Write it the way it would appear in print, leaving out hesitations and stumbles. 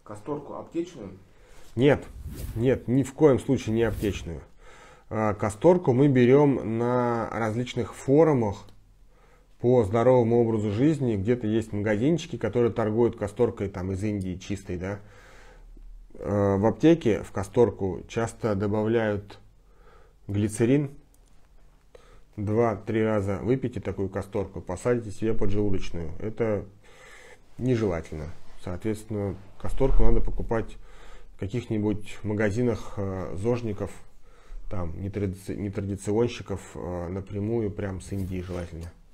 Касторку аптечную? Нет, нет, ни в коем случае не аптечную. Касторку мы берем на различных форумах по здоровому образу жизни. Где-то есть магазинчики, которые торгуют касторкой там, из Индии чистой. Да? В аптеке в касторку часто добавляют глицерин. 2-3 раза выпейте такую касторку, посадите себе поджелудочную. Это нежелательно. Соответственно, касторку надо покупать в каких-нибудь магазинах зожников, там, нетрадиционщиков, напрямую, прям с Индии желательно.